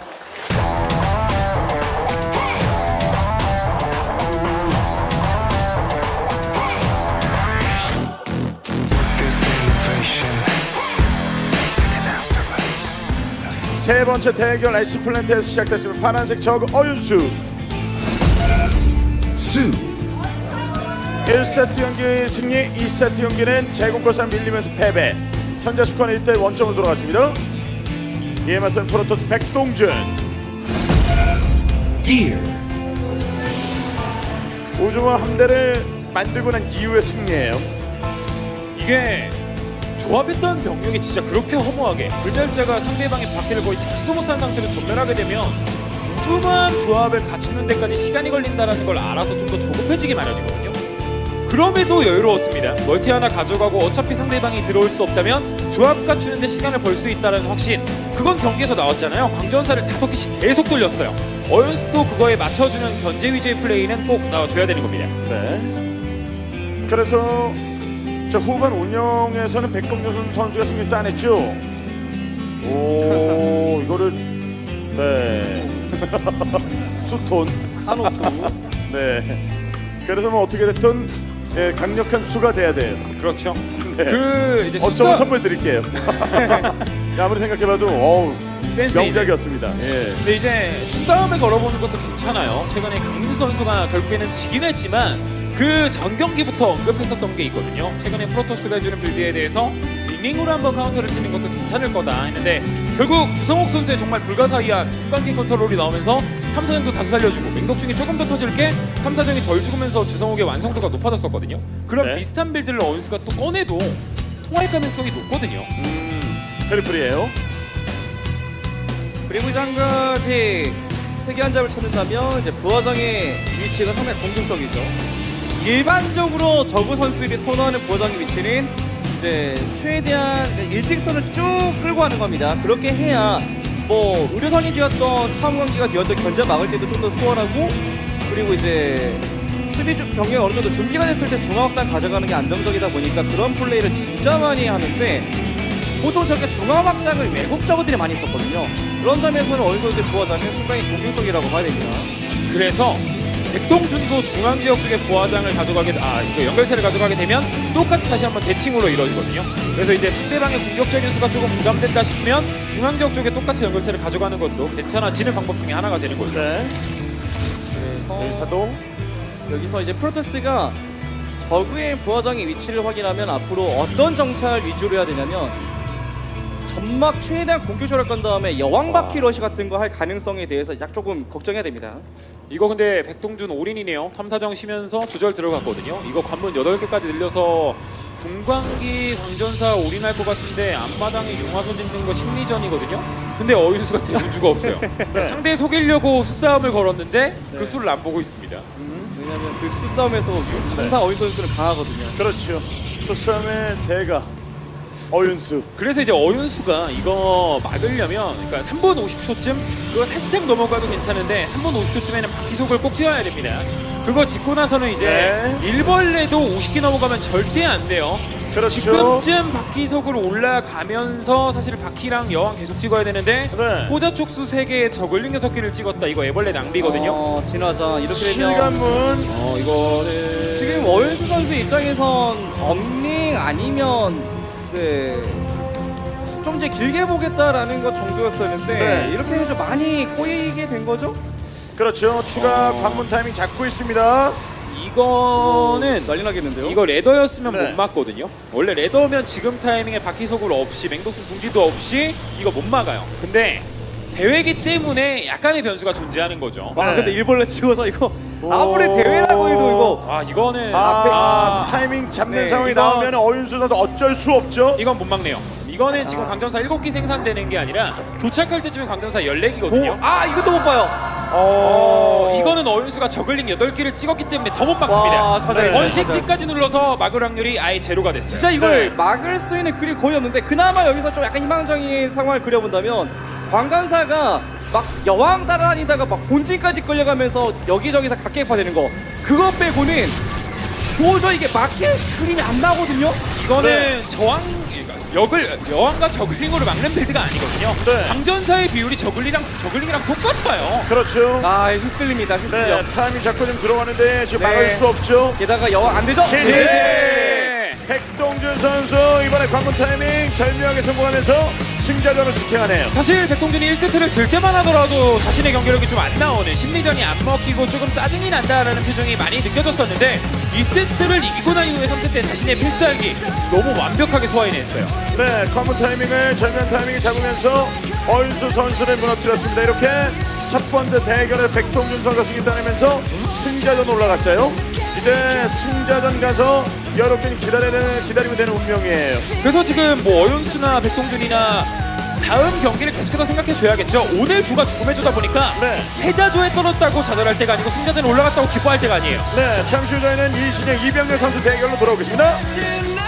세 번째 대결 애쉬 플랜트에서 시작됐습니다. 파란색 저그 어윤수 1세트 경기 승리, 2세트 경기는 제공권상 밀리면서 패배. 현재 스코어는 1대 원점으로 돌아갔습니다. 이에 맞선 프로토스 백동준 우주모 함대를 만들고 난 이후의 승리예요. 이게 조합했던 병력이 진짜 그렇게 허무하게 불멸자가 상대방의 바퀴를 거의 잡지도 못한 상태로 전멸하게 되면 우주만 조합을 갖추는 데까지 시간이 걸린다는 걸 알아서 좀 더 조급해지기 마련이거든요. 그럼에도 여유로웠습니다. 멀티 하나 가져가고 어차피 상대방이 들어올 수 없다면 조합 갖추는 데 시간을 벌 수 있다는 확신, 그건 경기에서 나왔잖아요. 광전사를 5개씩 계속 돌렸어요. 어윤수도 그거에 맞춰주는 견제 위주의 플레이는 꼭 나와줘야 되는 겁니다. 네. 그래서 자, 후반 운영에서는 백동준 선수가 승리 따냈죠. 오, 이거를 네. 수톤 한호수. 네. 그래서 뭐 어떻게 됐든 예, 강력한 수가 돼야 돼요. 그렇죠. 네. 그 이제 어쩌면 선물 드릴게요. 아무리 생각해봐도 어우, 센스 명작이었습니다. 예. 근데 이제 수싸움에 걸어보는 것도 괜찮아요. 최근에 강민수 선수가 결국에는 지긴 했지만 그 전 경기부터 언급했었던 게 있거든요. 최근에 프로토스가 해주는 빌드에 대해서 링링으로 한번 카운터를 치는 것도 괜찮을 거다 했는데 결국 주성욱 선수의 정말 불가사의한 중간game 컨트롤이 나오면서 탐사정도 다시 살려주고 맹독충이 조금 더 터질 게 탐사정이 덜 죽으면서 주성욱의 완성도가 높아졌었거든요. 그런 네. 비슷한 빌드를 어윤수가 또 꺼내도 통할 가능성이 높거든요. 트리플이에요. 그리고 이제 한 가지 특이한 점을 찾는다면 이제 부하장의 위치가 상당히 공격적이죠. 일반적으로 저그 선수들이 선호하는 부하장의 위치는 이제 최대한 일직선을 쭉 끌고 가는 겁니다. 그렇게 해야 뭐 의료선이 되었던 차원관계가 되었던 견제 막을 때도 좀 더 수월하고, 그리고 이제 수비 병력이 어느 정도 준비가 됐을 때 중앙확장 가져가는 게 안정적이다 보니까 그런 플레이를 진짜 많이 하는데, 보통 저렇게 중앙확장을 외국 저그들이 많이 썼거든요. 그런 점에서는 어느 선수의 부하장은 상당히 공격적이라고 봐야 됩니다. 그래서 백동준도 중앙지역 쪽에 부하장을 가져가게, 그 연결체를 가져가게 되면 똑같이 다시 한번 대칭으로 이루어지거든요. 그래서 이제 상대방의 공격적인 수가 조금 부담된다 싶으면 중앙지역 쪽에 똑같이 연결체를 가져가는 것도 괜찮아지는 방법 중에 하나가 되는 거죠. 네. 여기서도 여기서 이제 프로토스가 저그의 부하장의 위치를 확인하면 앞으로 어떤 정찰 위주로 해야 되냐면 점막 최대한 공격적으로 간 다음에 여왕바퀴 러시 같은 거 할 가능성에 대해서 약 조금 걱정해야 됩니다. 이거 근데 백동준 올인이네요. 탐사정 쉬면서 두절 들어갔거든요. 이거 관문 8개까지 늘려서 분광기 광전사 올인할 것 같은데 앞마당에 융화선 짓는 거 심리전이거든요. 근데 어윤수가 대문주가 없어요. 상대 속이려고 수싸움을 걸었는데 그 수를 안 보고 있습니다. 왜냐면 그 수싸움에서 항상 어윤 선수는 강하거든요. 그렇죠. 수싸움의 대가 어윤수. 그래서 이제 어윤수가 이거 막으려면 그러니까 3분 50초쯤 그거 살짝 넘어가도 괜찮은데 3분 50초쯤에는 바퀴속을 꼭 찍어야 됩니다. 그거 짓고 나서는 이제 네. 일벌레도 50기 넘어가면 절대 안 돼요. 그렇죠. 지금쯤 바퀴속으로 올라가면서 사실 바퀴랑 여왕 계속 찍어야 되는데 네. 호자촉수 3개 저글링 6개를 찍었다. 이거 애벌레 낭비거든요. 진화자 이렇게 되면 실감문. 이거는 지금 어윤수 선수 입장에선 언링 아니면 좀 이제 길게 보겠다라는 것 정도였었는데 네. 이렇게 되면 좀 많이 꼬이게 된 거죠? 그렇죠. 추가 관문 타이밍 잡고 있습니다. 이거는 난리 나겠는데요? 이거 레더였으면 네. 못 맞거든요. 원래 레더면 지금 타이밍에 바퀴속을 없이 맹독수 중지도 없이 이거 못 막아요. 근데 대회기 때문에 약간의 변수가 존재하는 거죠. 와 네. 근데 일벌레 찍어서 이거 아무리 대회라고 해도 이거 아 이거는 타이밍 잡는 네, 상황이 이건- 나오면 어윤수 선수 어쩔 수 없죠. 이건 못 막네요. 이거는 지금 광전사 7기 생산되는 게 아니라 도착할 때쯤에 광전사 14기거든요. 이것도 못 봐요. 이거는 어윤수가 저글링 8기를 찍었기 때문에 더 못 와, 막습니다. 맞아요. 번식지까지 눌러서 막을 확률이 아예 제로가 됐어요. 진짜 이걸 네. 막을 수 있는 그림이 거의 없는데 그나마 여기서 좀 약간 희망적인 상황을 그려본다면 광간사가 막 여왕 따라다니다가 막 본진까지 끌려가면서 여기저기서 각계파 되는 거 그거 빼고는 도저히 이게 막힐 그림이 안 나거든요. 이거는 여왕과 저글링으로 막는 빌드가 아니거든요. 네. 광전사의 비율이 저글링이랑 똑같아요. 그렇죠. 휘슬립니다. 휘슬려. 네, 타이밍 잡고 좀 들어가는데 지금 네. 막을 수 없죠. 게다가 여왕 안 되죠? 제제 백동준 선수 이번에 관문 타이밍 절묘하게 성공하면서 승자전을 지켜가네요. 사실 백동준이 1세트를 들 때만 하더라도 자신의 경기력이 좀 안 나오는 심리전이 안 먹히고 조금 짜증이 난다라는 표정이 많이 느껴졌었는데 2세트를 이기고 난 이후에 3세트 때 자신의 필살기 너무 완벽하게 소화해냈어요. 네, 관문 타이밍을 절묘한 타이밍에 잡으면서 어윤수 선수를 무너뜨렸습니다. 이렇게 첫 번째 대결을 백동준 선수가 승리 따내면서 승자전 올라갔어요. 이제 승자전 가서 여러 경기 기다리고 되는 운명이에요. 그래서 지금 뭐 어윤수나 백동준이나 다음 경기를 계속해서 생각해줘야겠죠. 오늘 조가 죽음의 조다 보니까 네. 패자조에 떨어졌다고 좌절할 때가 아니고 승자전에 올라갔다고 기뻐할 때가 아니에요. 네, 잠시 후 저희는 이신영 이병렬 선수 대결로 돌아오겠습니다.